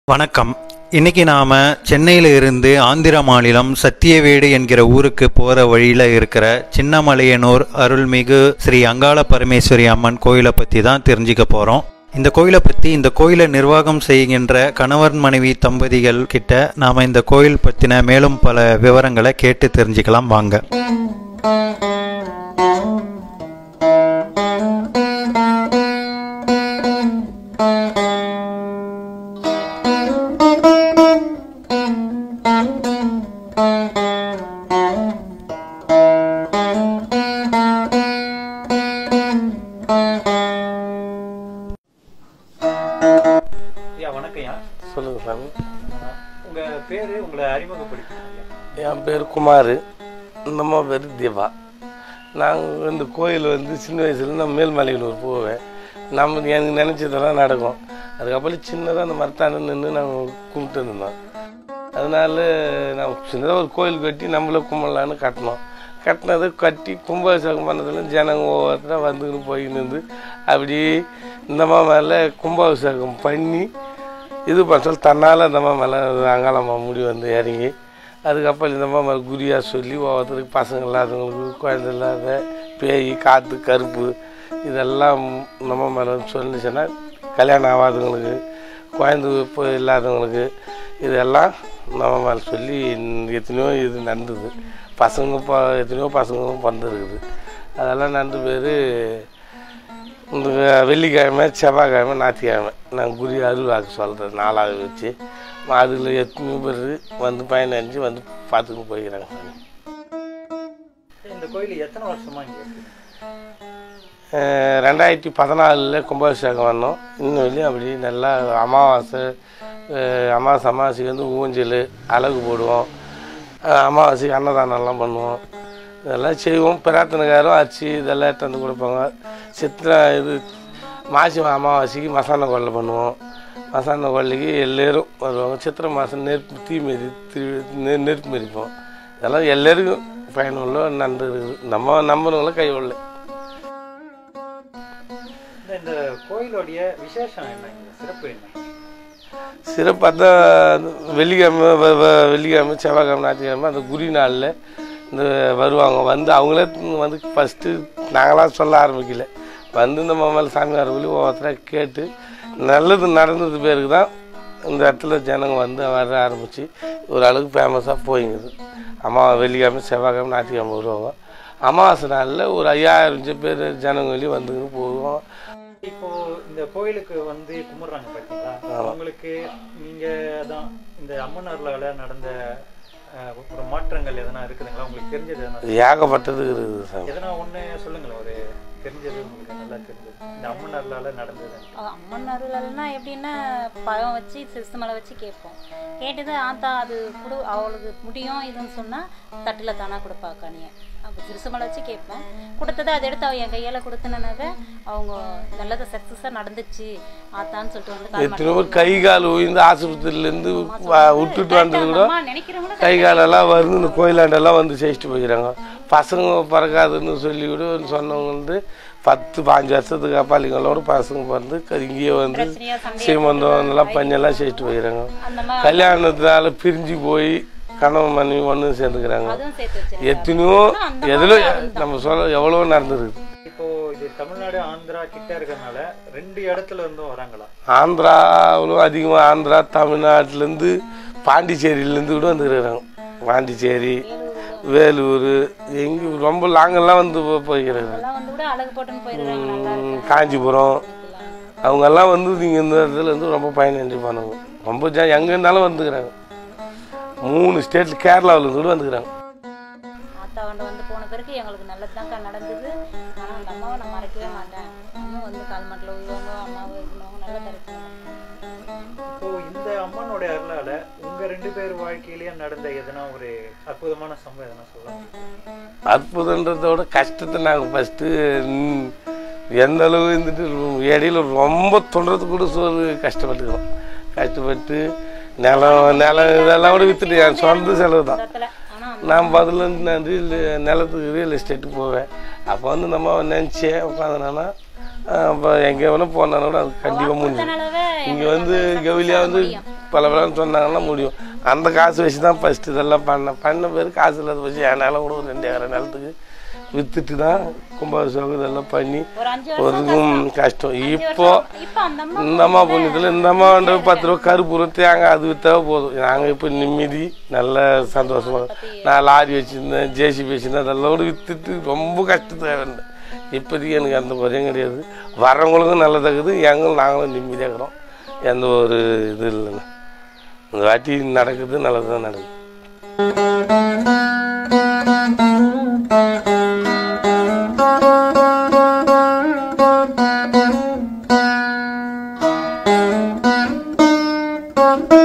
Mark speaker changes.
Speaker 1: வணக்கம். இன்னைக்கு நாம சென்னையில இருந்து ஆந்திர மாநிலம் சத்தியவேடு என்கிற ஊருக்கு போற வழியில இருக்கிற சின்னமலையனூர் அருள்மிகு ஸ்ரீ அங்காள பரமேஸ்வரி அம்மன் கோயிலை பத்தி தான் தெரிஞ்சுக்க போறோம். இந்த கோயிலை பத்தி இந்த கோயிலை நிர்வாகம் செய்கின்ற கணவன் மனைவி தம்பதிகள் கிட்ட நாம இந்த கோயில் பத்தின மேலும் பல விவரங்களை கேட்டு தெரிஞ்சுக்கலாம் வாங்க.
Speaker 2: சொல்லுங்க சாமி.
Speaker 1: உங்க பேரு, உங்களை அறிமுகப்படுத்திங்க.
Speaker 2: என் பேர் குமார், இந்த அம்மா பேர் தீபா. நாங்கள் இந்த கோயில் சின்ன வயசுல நான் மேல்மலையனூர் போவேன். எனக்கு நினச்சதெல்லாம் நடக்கும். அதுக்கப்புறம் சின்னதாக அந்த மரத்தாண்டு நின்று நாங்கள் கும்பிட்டு இருந்தோம். அதனால நான் சின்னதாக ஒரு கோயில் கட்டி நம்மளே கும்பிடலான்னு கட்டினோம். கட்டினதை கட்டி கும்பாபிஷேகம் பண்ணதில் ஜனங்க ஒவ்வொருத்தராக வந்துக்கின்னு போயின்னு இருந்து அப்படி இந்தம்மா மேலே கும்பாபிஷேகம் பண்ணி இது பண்ண தன்னால் அந்தம்மா மேலே அங்காளம்மா முடி இறங்கி அதுக்கப்புறம் இந்தம்மா மேலே குறியாக சொல்லி ஒவ்வொருத்தருக்கு பசங்க இல்லாதவங்களுக்கு, குழந்தை இல்லாத, பேய், காற்று, கருப்பு இதெல்லாம் நம்ம மேலே சொல்லிச்சுன்னா கல்யாணம் ஆகாதவங்களுக்கு, குழந்தை இல்லாதவங்களுக்கு இதெல்லாம் நம்ம மேலே சொல்லி எத்தனையோ இது நடந்தது. எத்தனையோ பசங்களும் பிறந்துருக்குது. அதெல்லாம் நடந்து பேர் இந்த வெள்ளிக்கிழமை, செவ்வாய்க்கிழமை, ஞாயிற்றுக்கிழமை நாங்கள் குறி அருள்வாக்கு சொல்கிறது நாளாக வச்சு அதில் எத்தனையோ பேர் பயனடைஞ்சு பார்த்துக்கிட்டு போய்க்கிறாங்க.
Speaker 1: இந்த கோயில் எத்தனை வருஷமா இங்கே?
Speaker 2: 2014 கும்பாபிஷேகம் வந்தோம். இன்னும் வெளியே அப்படி நல்லா அமாவாசைக்கு ஊஞ்சல் அழகு போடுவோம். அமாவாசைக்கு அன்னதானம்லாம் பண்ணுவோம். இதெல்லாம் செய்வோம். பிரார்த்தனைக்காரும் அரிசி இதெல்லாம் எடுத்து கொடுப்பாங்க. மாசி அமாவாசைக்கு மசாலா கொள்ளை பண்ணுவோம். மசாலா கொள்ளைக்கு எல்லோரும் வருவாங்க. சித்திரை மாதம் நெருப்பு மிதிப்போம். இதெல்லாம் எல்லோருக்கும் பயனுள்ள நடந்து இருக்குது. நம்புறவங்களும் கை உள்ள.
Speaker 1: இந்த கோயிலுடைய விசேஷம் என்ன, சிறப்பு என்ன?
Speaker 2: சிறப்பாக தான் வெள்ளிக்கிழமை, செவ்வாய்க்கிழமை, ஞாயிற்றுக்கிழமை அந்த குரி நாளில் வருவாங்க. அவங்களே ஃபஸ்ட்டு நாங்களாம் சொல்ல ஆரம்பிக்கல. இந்த மேலே சாமியார் சொல்லி ஒவ்வொருத்தராக கேட்டு நல்லது நடந்தது பேருக்கு தான் இந்த இடத்துல ஜனங்க வர ஆரம்பித்து ஒரு அளவுக்கு ஃபேமஸாக போயிங்குது. வெள்ளிக்கிழமை, செவ்வாய்க்கிழமை, ஞாயிற்றுக்கிழமை வருவாங்க. அமாவாசை நாளில் ஒரு 5000 பேர் ஜனங்க வெளியே வந்துக்கின்னு போவோம்.
Speaker 1: இப்போ இந்த கோயிலுக்கு கும்பிட்றாங்க பார்த்தீங்களா, அவங்களுக்கு நீங்கள் தான் இந்த அம்மன் அருளால் நடந்த ஒரு மாற்றங்கள் எதனா இருக்குதுங்களா? உங்களுக்கு தெரிஞ்சது எதனா?
Speaker 2: ஏகப்பட்டது இருக்குது சார்.
Speaker 1: எதனா ஒன்று சொல்லுங்களேன், ஒரு தெரிஞ்சது உங்களுக்கு நல்லா தெரிஞ்சது இந்த அம்மன் அருளால் நடந்தது.
Speaker 3: அம்மன் அருளால்னா எப்படின்னா, பழம் வச்சு சிறுசு மலை வச்சு கேட்போம். கேட்டது ஆத்தா அது அவளுக்கு முடியும் இதுன்னு சொன்னால் தட்டில் தானாக கொடுப்பா கனியை. அப்போ சிறுசு மலை வச்சு கேட்பேன். கொடுத்ததை அதை எடுத்து என் கையால் கொடுத்தனாவே அவங்க நல்லதை சக்ஸஸாக நடந்துச்சு ஆத்தான்னு சொல்லிட்டு
Speaker 2: கை கால் உயிர்ந்து ஆஸ்பத்திரியிலேருந்து விட்டுட்டு வந்தது கூட நினைக்கிறவங்க கை காலெல்லாம் இந்த கோயிலாண்டெல்லாம் செய்யிட்டு போய்க்கிறாங்க. பசங்க பிறக்காதுன்னு சொல்லி கூட சொன்னவங்க 10-15 வருஷத்துக்கு அப்பாலிங்களோட பசங்க இங்கேயே சீமந்தம் நல்லா பஞ்செல்லாம் செய்யிட்டு போய்க்கிறாங்க. கல்யாணத்தினால பிரிஞ்சு போய் கணவன் மனைவி ஒன்று சேர்ந்துக்கிறாங்க. எத்தனையோ நம்ம சொல்ல எவ்வளோ நடந்துருக்குது.
Speaker 1: இப்போ இது தமிழ்நாடு ஆந்திரா கிட்ட இருக்கிறதுனால 2 இடத்துல இருந்தும் வராங்களா?
Speaker 2: ஆந்திராவிலும் அதிகமாக ஆந்திரா, தமிழ்நாட்டிலேருந்து பாண்டிச்சேரியிலேருந்து கூட வந்துருக்குறாங்க. பாண்டிச்சேரி, வேலூர், எங்கே ரொம்ப லாங்கெல்லாம் போய்க்கிறாங்க. காஞ்சிபுரம் அவங்கெல்லாம் நீங்கள் இந்த இடத்துல ரொம்ப பயனடைஞ்சு பண்ணுங்க. ரொம்ப எங்கே இருந்தாலும் வந்துக்கிறாங்க. 3 ஸ்டேட்ல கேரளாவிலேருந்து கூட வந்துக்கிறாங்க.
Speaker 3: போன பிறகு எங்களுக்கு நல்லதுதான்க்கா நடந்தது. ஆனால் அந்த அம்மாவை நான் மறக்கவே மாட்டேன். இன்னும் கால்மட்டில் உயிரவங்க அம்மாவை இருந்தவங்க நல்லா தரப்பு.
Speaker 1: இப்போ இந்த அம்மனோட அருளால உங்க 2 பேர் வாழ்க்கையிலேயே நடந்த எதனா ஒரு அற்புதமான சம்பவம் எதனா சொல்லலாம்?
Speaker 2: அற்புதன்றதோட கஷ்டத்தை நாங்கள் ஃபஸ்ட்டு எந்த அளவு இடையில ரொம்ப தொண்டறது கூட கஷ்டப்பட்டுக்கிறோம். கஷ்டப்பட்டு நிலம் இதெல்லாம் கூட விற்றுட்டு என் சொந்த செலவு தான். நான் நிலத்துக்கு ரியல் எஸ்டேட்டுக்கு போவேன். அப்போ நம்ம நினச்சேன் உட்காந்துனா இப்போ எங்கே வேணால் போனாலும் அது கண்டிப்பாக முடியும். இங்கே கவிலியா பல பலன்னு சொன்னாங்கன்னா முடியும். அந்த காசு வச்சு தான் ஃபஸ்ட்டு இதெல்லாம் பண்ண பேர் காசு இல்லாத வச்சு என் நிலம் கூட ஒரு 2 ஏக்கர் நிலத்துக்கு விற்றுட்டு தான் கும்பாபிஷேகம் இதெல்லாம் பண்ணி ஒரு கஷ்டம். இப்போ இந்த அம்மா புண்ணியத்தில் இந்த அம்மா 10 ரூபா கருப்பூரம் தேங்காய் அது விற்றாவே போதும். நாங்கள் இப்போ நிம்மதி நல்ல சந்தோஷமாக. நான் லாரி வச்சுருந்தேன், ஜேசிபி வச்சுருந்தேன், அதெல்லாம் கூட விற்றுட்டு ரொம்ப கஷ்டத்தை இருந்தேன். இப்போதைக்கு எனக்கு அந்த குறையும் கிடையாது. வரவங்களுக்கும் நல்லதாகுது, எங்களும் நாங்களும் நிம்மதியாக இருக்கிறோம். எந்த ஒரு இது இல்லைண்ணா. இந்த வாட்டி நடக்குது, நல்லது தான் நடக்குது.
Speaker 4: Thank you.